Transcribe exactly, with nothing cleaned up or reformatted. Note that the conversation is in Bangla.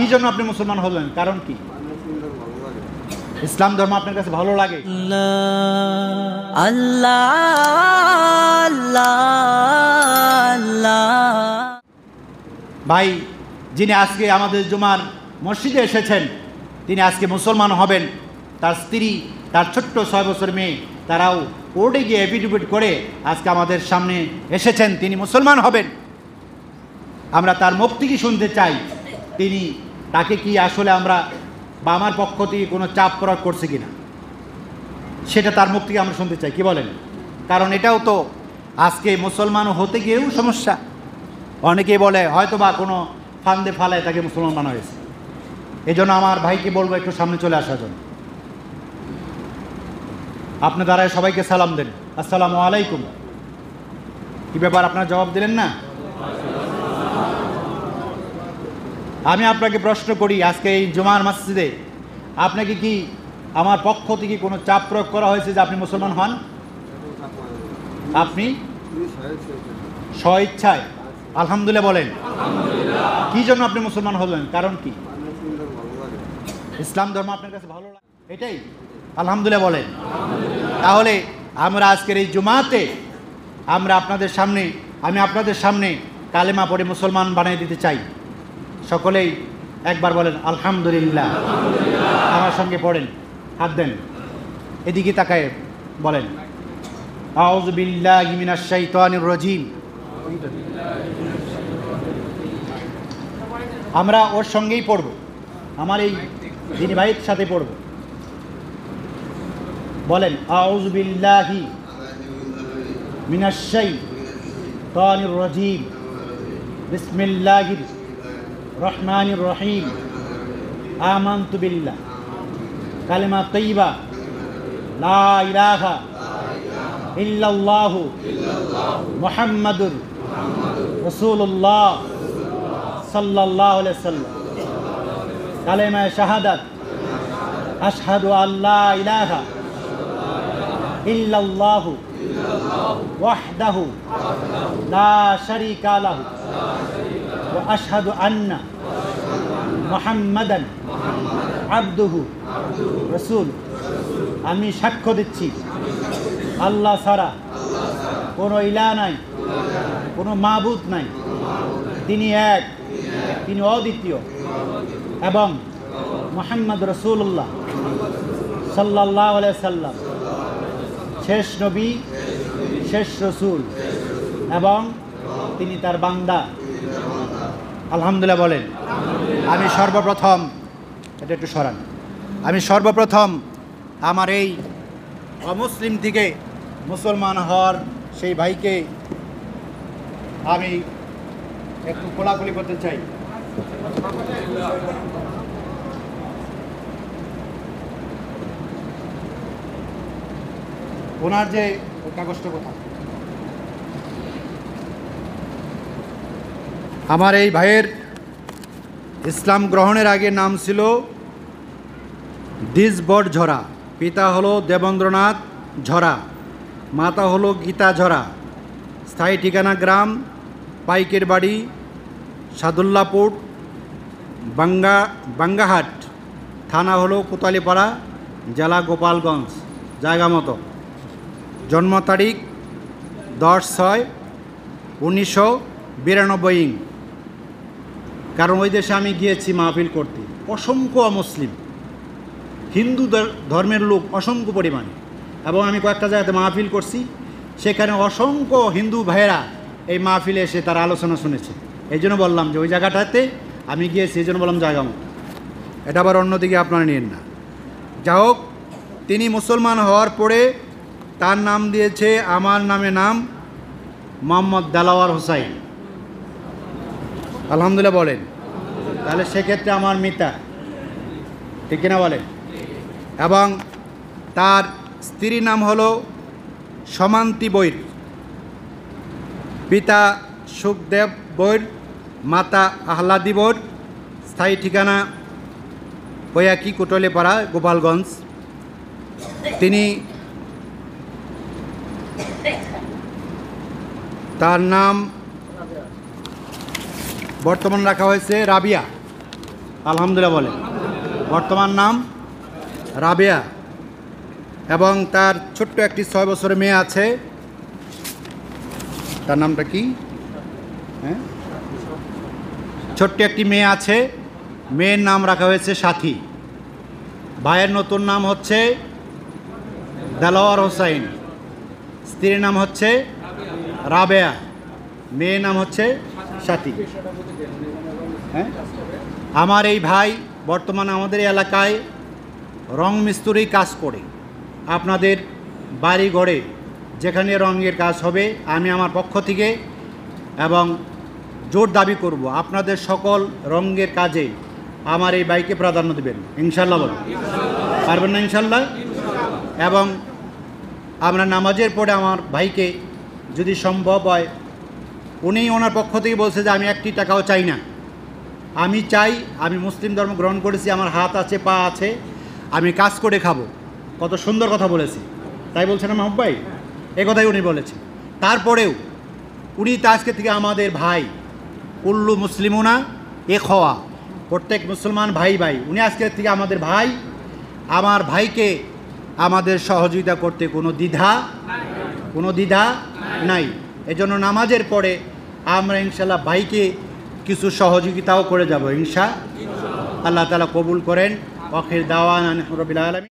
কি জন্য আপনি মুসলমান হলেন? কারণ কি? ইসলাম ধর্ম আপনার কাছে ভালো লাগে? আল্লাহ আল্লাহ আল্লাহ। ভাই, যিনি আজকে আমাদের জুমার মসজিদে এসেছেন, তিনি আজকে মুসলমান হবেন। তার স্ত্রী, তার ছোট্ট ছয় বছর মেয়ে, তারাও কোর্টে গিয়ে এফিডেভিট করে আজকে আমাদের সামনে এসেছেন, তিনি মুসলমান হবেন। আমরা তার মুখ থেকে শুনতে চাই, তিনি তাকে কি আসলে আমরা বা আমার পক্ষ থেকে কোনো চাপ প্রয়োগ করছে কিনা, সেটা তার মুখ থেকে আমরা শুনতে চাই। কি বলেন? কারণ এটাও তো আজকে মুসলমান হতে গিয়েও সমস্যা। অনেকেই বলে হয়তো বা কোনো ফান্দে ফালায় তাকে মুসলমান বানা হয়েছে। এই জন্য আমার ভাইকে বলবো একটু সামনে চলে আসার জন্য। আপনি দাঁড়ায় সবাইকে সালাম দেন, আসসালামু আলাইকুম। কি ব্যাপার, আপনার জবাব দিলেন না? আমি আপনাকে প্রশ্ন করি, আজকে এই জুমার মসজিদে আপনাকে কি আমার পক্ষ থেকে কোনো চাপ প্রয়োগ করা হয়েছে যে আপনি মুসলমান হন? আপনি স্বইচ্ছায় আলহামদুলিল্লাহ বলেন। কি জন্য আপনি মুসলমান হলেন? কারণ কি? ইসলাম ধর্ম আপনার কাছে ভালো লাগে, এটাই? আলহামদুলিল্লাহ বলেন। তাহলে আমরা আজকের এই জুমাতে আমরা আপনাদের সামনে আমি আপনাদের সামনে কালেমা পড়ে মুসলমান বানিয়ে দিতে চাই। সকলেই একবার বলেন আলহামদুলিল্লাহ। আমার সঙ্গে পড়েন, হাত দেন, এদিকে তাকায় বলেন আউযু বিল্লাহি মিনাশ শাইতানির রাজিম। আমরা ওর সঙ্গেই পড়ব, আমার এই দিনী ভাইয়ের সাথে পড়ব। বলেন আউযু বিল্লাহি মিনাশ শাইতানির রাজিম, বিসমিল্লাহির রহমানির রহিম, আমানতু বিল্লাহ, কালিমা তাইয়্যিবা, লা ইলাহা ইল্লাল্লাহু মুহাম্মাদুর রাসূলুল্লাহ সাল্লাল্লাহু আলাইহি ওয়াসাল্লাম, কালিমা শাহাদাত, আশহাদু আল্লা ইলাহা ইল্লাল্লাহু ওয়াহদাহু লা শারীকা লাহু ওয়া আশহাদু আন্না মুহাম্মাদান আবদুহু রাসূল। আমি সাক্ষ্য দিচ্ছি আল্লাহ ছাড়া কোনো ইলাহ নাই, কোনো মাবুদ নাই, তিনি এক, তিনি অদ্বিতীয়, এবং মুহাম্মদ রাসূলুল্লাহ সাল্লাল্লাহু আলাইহি সাল্লাম শেষ নবী, শেষ রসুল, এবং তিনি তার বান্দা। আলহামদুলিল্লাহ বলেন। আমি সর্বপ্রথম, এটা একটু সরান, আমি সর্বপ্রথম আমার এই অমুসলিম থেকে মুসলমান হওয়ার সেই ভাইকে আমি একটু কোলাকুলি করতে চাই। ওনার যে কাগজটা কথা, আমার এই ভাইয়ের ইসলাম গ্রহণের আগে নাম ছিল দিজবর ঝরা, পিতা হলো দেবেন্দ্রনাথ ঝরা, মাতা হলো গীতা ঝরা, স্থায়ী ঠিকানা গ্রাম পাইকের বাড়ি, সাদুল্লাপুর, বাঙ্গা বাঙ্গাহাট, থানা হলো কোতালিপাড়া, জেলা গোপালগঞ্জ, জায়গা মতো। জন্ম তারিখ দশ ছয় উনিশশো বিরানব্বই। কারণ ওই দেশে আমি গিয়েছি মাহফিল করতে, অসংখ্য অমুসলিম, হিন্দু ধর্মের লোক অসংখ্য পরিমাণে, এবং আমি কয়েকটা জায়গাতে মাহফিল করছি, সেখানে অসংখ্য হিন্দু ভাইয়েরা এই মাহফিলে এসে তার আলোচনা শুনেছে। এই জন্য বললাম যে ওই জায়গাটাতে আমি গিয়েছি, এই জন্য বললাম জায়গা মতো। এটা আবার অন্যদিকে আপনারা নিন না। যা হোক, তিনি মুসলমান হওয়ার পরে তার নাম দিয়েছে আমার নামে নাম, মোহাম্মদ দেলাওয়ার হোসাইন। আলহামদুলিল্লাহ বলেন। তাহলে সেক্ষেত্রে আমার মিতা, ঠিক কিনা বলেন? এবং তার স্ত্রীর নাম হলো সমান্তি বৈর, পিতা সুখদেব বৈর, মাতা আহ্লাদি বৈর, স্থায়ী ঠিকানা বয়াকি কোটলেপাড়া, গোপালগঞ্জ। তিনি তার নাম বর্তমান রাখা হয়েছে রাবিয়া। আলহামদুলিল্লাহ বলে। বর্তমান নাম রাবেয়া এবং তার ছোট্ট একটি ছয় বছরের মেয়ে আছে। তার নামটা কি? হ্যাঁ, ছোট্ট একটি মেয়ে আছে, মেয়ের নাম রাখা হয়েছে সাথী। ভাইয়ের নতুন নাম হচ্ছে দেলাওয়ার হোসাইন, স্ত্রীর নাম হচ্ছে রাবেয়া, মেয়ের নাম হচ্ছে সাথী। হ্যাঁ, আমার এই ভাই বর্তমানে আমাদের এলাকায় রং মিস্ত্রি কাজ করে। আপনাদের বাড়ি ঘরে যেখানে রঙের কাজ হবে, আমি আমার পক্ষ থেকে এবং জোর দাবি করব আপনাদের সকল রঙের কাজে আমার এই ভাইকে প্রাধান্য দেবেন। ইনশাল্লাহ বলুন, পারবেন না ইনশাল্লাহ? এবং আমরা নামাজের পরে আমার ভাইকে যদি সম্ভব হয়, উনি ওনার পক্ষ থেকে বলছে যে আমি একটি টাকাও চাই না, আমি চাই, আমি মুসলিম ধর্ম গ্রহণ করেছি, আমার হাত আছে পা আছে, আমি কাজ করে খাবো। কত সুন্দর কথা বলেছি, তাই বলছেন না মাহবুব ভাই? এ কথাই উনি বলেছেন। তারপরেও উনি তো আজকে থেকে আমাদের ভাই, কুল্লু মুসলিমুনা এ খোয়া, প্রত্যেক মুসলমান ভাই ভাই। উনি আজকে থেকে আমাদের ভাই, আমার ভাইকে আমাদের সহযোগিতা করতে কোনো দ্বিধা কোনো দ্বিধা নাই। এজন্য নামাজের পরে আমরা ইনশাল্লাহ ভাইকে কিছু সহযোগিতাও করে যাব ইনশা আল্লাহ তাআলা কবুল করেন। আখির দাওয়ানা আলহামদুলিল্লাহ।